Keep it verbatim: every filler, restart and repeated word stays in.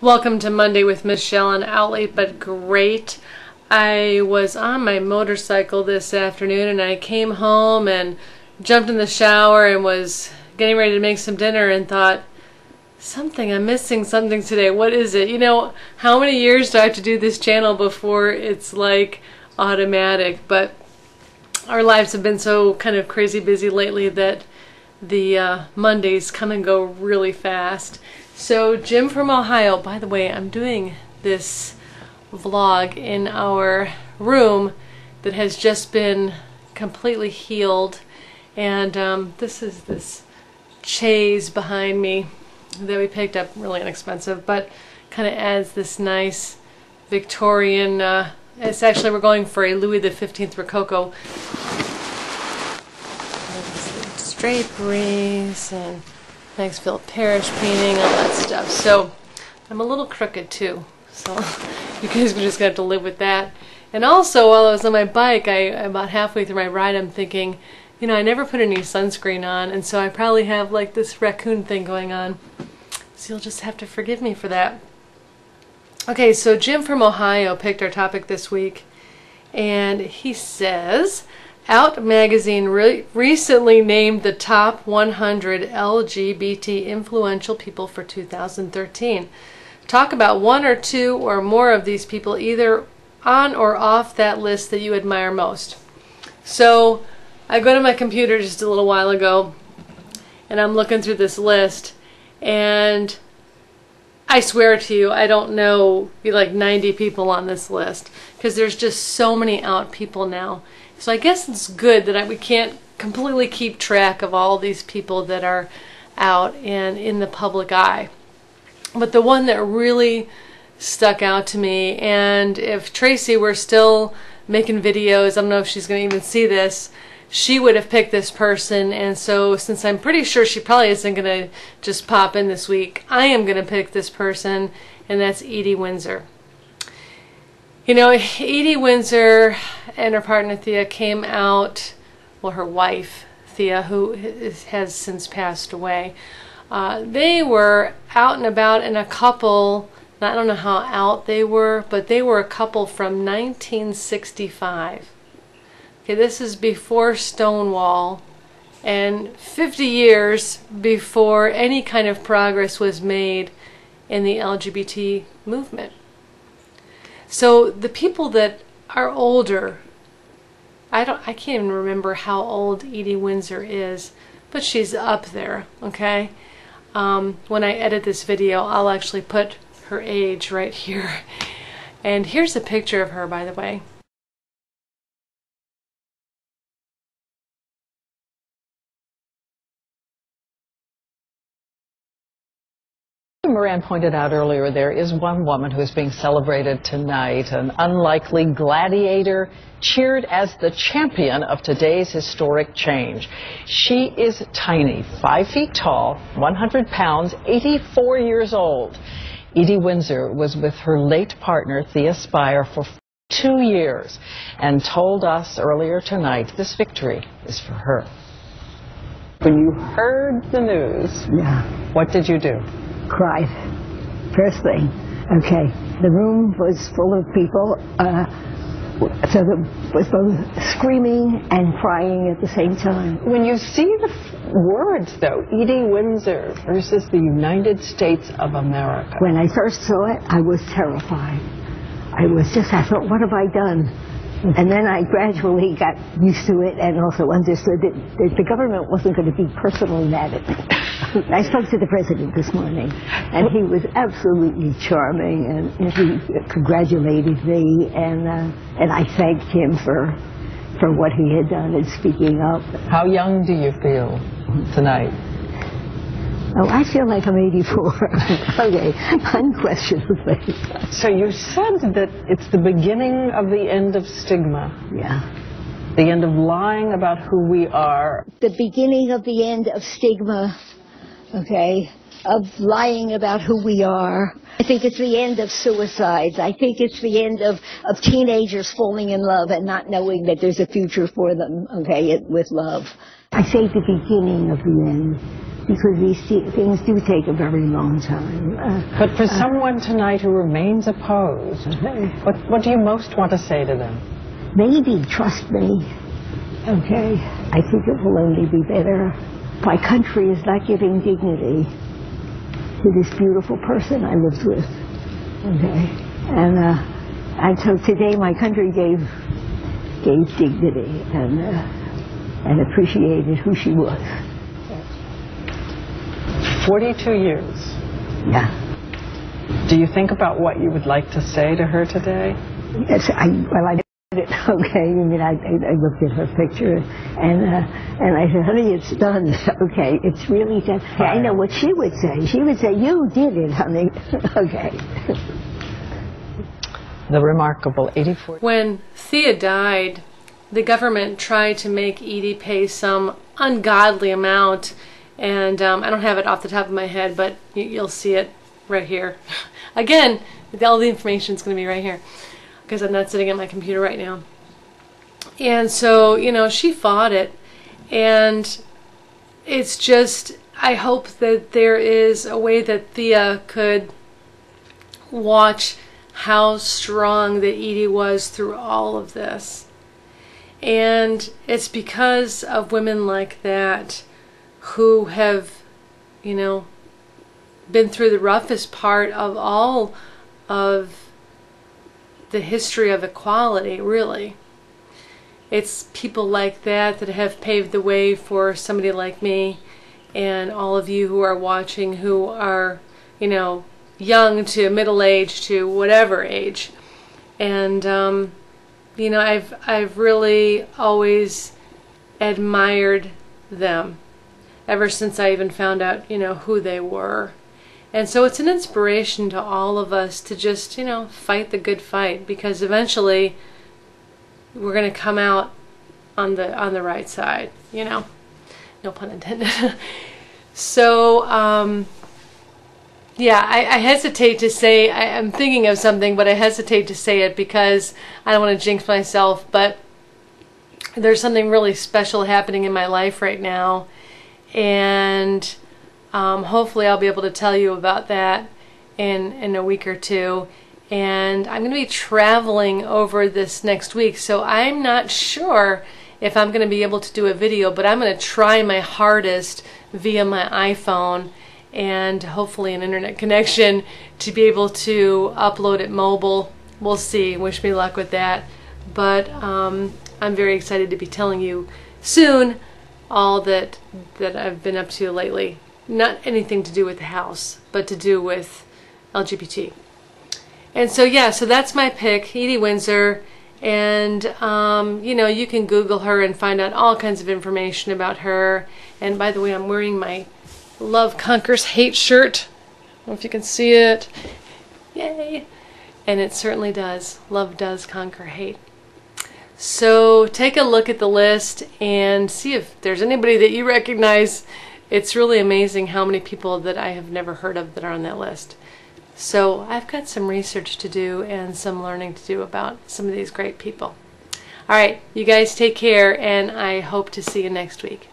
Welcome to Monday with Michelle on Out Late But Great. I was on my motorcycle this afternoon and I came home and jumped in the shower and was getting ready to make some dinner and thought, something, I'm missing something today. What is it? You know, how many years do I have to do this channel before it's like automatic? But our lives have been so kind of crazy busy lately that the uh, Mondays come and go really fast. So Jim from Ohio, by the way, I'm doing this vlog in our room that has just been completely healed, and um, this is this chaise behind me that we picked up, really inexpensive, but kind of adds this nice Victorian, uh, it's actually, we're going for a Louis the fifteenth Rococo draperies and Maxfield Parish painting, all that stuff. So I'm a little crooked too, so you guys are just gonna have to live with that. And also, while I was on my bike, I about halfway through my ride, I'm thinking, you know, I never put any sunscreen on, and so I probably have like this raccoon thing going on. So you'll just have to forgive me for that. Okay, so Jim from Ohio picked our topic this week, and he says, Out magazine re recently named the top one hundred L G B T influential people for two thousand thirteen. Talk about one or two or more of these people either on or off that list that you admire most. So I go to my computer just a little while ago and I'm looking through this list, and I swear to you, I don't know, be like ninety people on this list because there's just so many out people now. So I guess it's good that I, we can't completely keep track of all these people that are out and in the public eye. But the one that really stuck out to me, and if Tracy were still making videos, I don't know if she's going to even see this, she would have picked this person. And so since I'm pretty sure she probably isn't going to just pop in this week, I am going to pick this person, and that's Edie Windsor. You know, Edie Windsor and her partner Thea came out, well, her wife Thea, who has since passed away, uh, they were out and about in a couple, I don't know how out they were, but they were a couple from nineteen sixty-five. Okay, this is before Stonewall and fifty years before any kind of progress was made in the L G B T movement. So the people that are older, I don't, I can't even remember how old Edie Windsor is, but she's up there, okay? Um, when I edit this video, I'll actually put her age right here. And here's a picture of her, by the way. Moran pointed out earlier, there is one woman who is being celebrated tonight, an unlikely gladiator cheered as the champion of today's historic change. She is tiny, five feet tall, one hundred pounds, eighty-four years old. Edie Windsor was with her late partner, Thea Spire, for two years and told us earlier tonight this victory is for her. When you heard the news, yeah, what did you do? Cried. First thing. Okay. The room was full of people, uh, so it was both screaming and crying at the same time. When you see the f words, though, Edie Windsor versus the United States of America. When I first saw it, I was terrified. I was just, I thought, what have I done? And then I gradually got used to it and also understood that, that the government wasn't going to be personally mad at me. I spoke to the president this morning, and he was absolutely charming, and, and he congratulated me, and uh, and I thanked him for for what he had done in speaking up. How young do you feel tonight? Oh, I feel like I'm eighty-four. Okay, unquestionably. So you said that it's the beginning of the end of stigma. Yeah. The end of lying about who we are. The beginning of the end of stigma, okay, of lying about who we are. I think it's the end of suicides. I think it's the end of, of teenagers falling in love and not knowing that there's a future for them, okay, with love. I say the beginning of the end. because these things do take a very long time. Uh, But for uh, someone tonight who remains opposed, what, what do you most want to say to them? Maybe trust me, okay? I think it will only be better. My country is not giving dignity to this beautiful person I lived with, okay? And, uh, and so today my country gave, gave dignity and, uh, and appreciated who she was. forty-two years. Yeah. Do you think about what you would like to say to her today? Yes, I, well, I did it, okay. I mean, I, I, I looked at her picture, and uh, and I said, honey, it's done. Okay, it's really done. Okay, I know what she would say. She would say, you did it, honey. Okay. The remarkable eighty-four... When Thea died, the government tried to make Edie pay some ungodly amount, and um, I don't have it off the top of my head, but you, you'll see it right here. Again, all the information is going to be right here, because I'm not sitting at my computer right now. And so, you know, she fought it, and it's just, I hope that there is a way that Thea could watch how strong that Edie was through all of this. And it's because of women like that who have, you know, been through the roughest part of all of the history of equality, really. It's people like that that have paved the way for somebody like me and all of you who are watching, who are, you know, young to middle-aged to whatever age. And um, you know, I've I've really always admired them ever since I even found out, you know, who they were. And so it's an inspiration to all of us to just, you know, fight the good fight, because eventually we're going to come out on the on the right side, you know. No pun intended. So, um, yeah, I, I hesitate to say, I, I'm thinking of something, but I hesitate to say it because I don't want to jinx myself, but there's something really special happening in my life right now, and um, hopefully I'll be able to tell you about that in, in a week or two. And I'm going to be traveling over this next week, so I'm not sure if I'm going to be able to do a video, but I'm going to try my hardest via my iPhone and hopefully an internet connection to be able to upload it mobile. We'll see. Wish me luck with that. But um, I'm very excited to be telling you soon all that that I've been up to lately. Not anything to do with the house, but to do with L G B T. And so yeah, so that's my pick, Edie Windsor. And um, you know, you can Google her and find out all kinds of information about her. And by the way, I'm wearing my Love Conquers Hate shirt. I don't know if you can see it. Yay! And it certainly does. Love does conquer hate. So take a look at the list and see if there's anybody that you recognize. It's really amazing how many people that I have never heard of that are on that list. So I've got some research to do and some learning to do about some of these great people. All right, you guys take care, and I hope to see you next week.